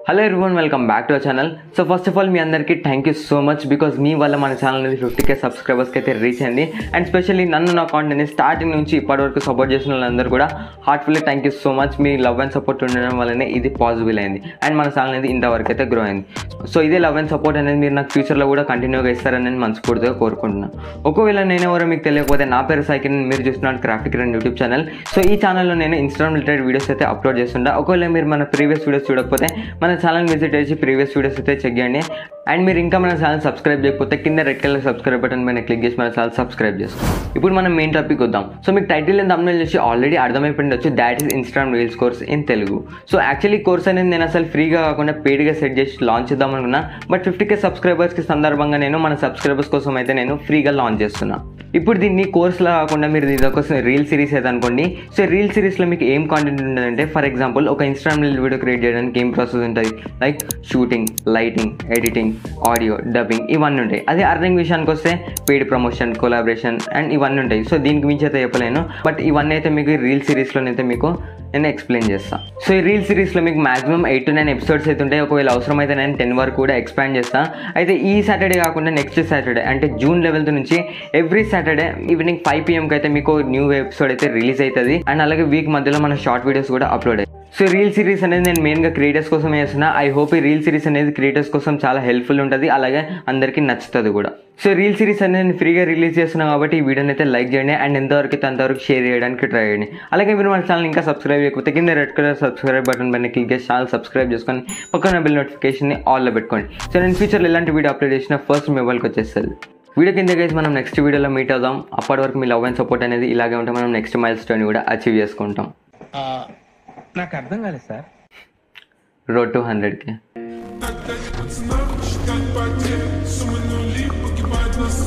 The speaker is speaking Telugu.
Hello everyone, welcome back to our channel. So first of all మీ అందరికీ thank you so much because మీ వల్ల మన ఛానల్ అనేది 50K సబ్స్క్రైబర్స్కి అయితే రీచ్ అయింది. అండ్ స్పెషల్లీ నన్ను నా కాంటెంట్ని స్టార్టింగ్ నుంచి ఇప్పటివరకు సపోర్ట్ చేసిన వాళ్ళందరూ కూడా heartfully thank you so much. మీ లవ్ అండ్ సపోర్ట్ ఉండడం వల్లనే ఇది పాసిబుల్ అయింది అండ్ మన ఛానల్ అనేది ఇంతవరకు అయితే గ్రో అయింది. సో ఇదే లవ్ అండ్ సపోర్ట్ అనేది మీరు నాకు ఫ్యూచర్లో కూడా కంటిన్యూగా ఇస్తారని నేను మనస్ఫూర్తిగా కోరుకుంటున్నాను. ఒకవేళ నేనెవరో మీకు తెలియకపోతే నా పేరు సైకిల్, మీరు చూస్తున్నారు క్రాఫ్టిక్ రన్ యూట్యూబ్ ఛానల్. సో ఈ ఛానల్లో నేను ఇన్స్టాగ్రామ్ రిలేటెడ్ వీడియోస్ అయితే అప్లోడ్ చేస్తుంటా. ఒకవేళ మీరు మన ప్రీవియస్ వీడియోస్ చూడకపోతే మన ఛానల్ విజిట్ చేసి ప్రీవియస్ వీడియోస్ అయితే చెక్ చేయండి. అండ్ మీరు ఇంకా మన ఛానల్ సబ్స్క్రైబ్ చేయకపోతే కింద రెడ్ కలర్ సబ్స్క్రైబ్ బటన్ పైన క్లిక్ చేసి మన ఛానల్ సబ్స్క్రైబ్ చేసుకోండి. ఇప్పుడు మనం మెయిన్ టాపిక్ వద్దాం. సో మీకు టైటిల్ అండ్ థంబ్నెయిల్ చేసి ఆల్రెడీ అర్థమైపోయిండొచ్చు, that is Instagram reels course in Telugu. So actually course అనేది నేను అసలు ఫ్రీగా కాకుండా పెయిడ్గా సెట్ చేసి లాంచ్ చేద్దాం అనుకున్నా. బట్ 50K సబ్స్క్రైబర్స్కి సందర్భంగా నేను మన సబ్స్క్రైబర్స్ కోసం అయితే నేను ఫ్రీగా లాంచ్ చేస్తున్నా. ఇప్పుడు దీన్ని కోర్స్లా కాకుండా మీరు ఇది ఒక రీల్ సిరీస్ అయితే అనుకోండి. సో రీల్ సిరీస్లో మీకు ఏం కాంటెంట్ ఉంటుందంటే, ఫర్ ఎగ్జాంపుల్ ఒక ఇన్స్టాగ్రామ్ రీల్ వీడియో క్రియేట్ చేయడానికి ఏం ప్రాసెస్ ఉంటుంది, like shooting, lighting, editing, audio, dubbing, ఇవన్నీ ఉంటాయి. అదే అర్నింగ్ విషయానికి వస్తే పెయిడ్ ప్రమోషన్, కొలాబరేషన్ అండ్ ఇవన్నీ ఉంటాయి. సో దీనికి మించి అయితే చెప్పలేను, బట్ ఇవన్నీ అయితే మీకు రీల్ సిరీస్లోనైతే మీకు నేను ఎక్స్ప్లెయిన్ చేస్తాను. సో ఈ రీల్ సిరీస్లో మీకు మాక్సిమం 8 to 9 ఎపిసోడ్స్ అయితే ఉంటాయి. ఒకవేళ అవసరం అయితే నేను 10 వరకు కూడా ఎక్స్పాండ్ చేస్తాను. అయితే ఈ సాటర్డే కాకుండా నెక్స్ట్ సాటర్డే అంటే June 11th నుంచి ఎవ్రీ సాటర్డే ఈవినింగ్ 5 PM అయితే మీకు న్యూ ఎపిసోడ్ అయితే రిలీజ్ అవుతుంది. అండ్ అలాగే వీక్ మధ్యలో మన షార్ట్ వీడియోస్ కూడా అప్లోడ్ అయ్యాయి. సో రీల్ సిరీస్ అనేది నేను మెయిన్గా క్రియేటర్స్ కోసం చేస్తున్నా. ఐ హోప్ ఈ రీల్ సిరీస్ అనేది క్రియేటర్స్ కోసం చాలా హెల్ప్ఫుల్ ఉంటుంది, అలాగే అందరికీ నచ్చుతుంది కూడా. సో రీల్ సిరీస్ అనేది నేను ఫ్రీగా రిలీజ్ చేస్తున్నాను కాబట్టి ఈ వీడియోని అయితే లైక్ చేయండి అండ్ ఎంతవరకు అయితే అంతవరకు షేర్ చేయడానికి ట్రై చేయండి. అలాగే మీరు మన ఛానల్ ఇంకా సబ్స్క్రైబ్ చేయకపోతే కింద రెడ్ కలర్ సబ్స్క్రైబ్ బటన్ పైన క్లిక్ చేసి ఛానల్ సబ్స్క్రైబ్ చేసుకొని పక్కన బెల్ నోటిఫికేషన్ని ఆల్లో పెట్టుకోండి. సో నేను ఫ్యూచర్లో ఎలాంటి వీడియో అప్లోడ్ చేసిన ఫస్ట్ మొబైల్కి వచ్చేస్తుంది. వీడియో కింద గైస్ మనం నెక్స్ట్ వీడియోలో మీట్ అవుదాం. అప్పటి వరకు మీ లవ్ అండ్ సపోర్ట్ అనేది ఇలాగే ఉంటే మనం నెక్స్ట్ మైల్ స్టోన్ కూడా అచీవ్ చేసుకుంటాం. నాకు అర్థం కాలేదు సార్. Road to 100K.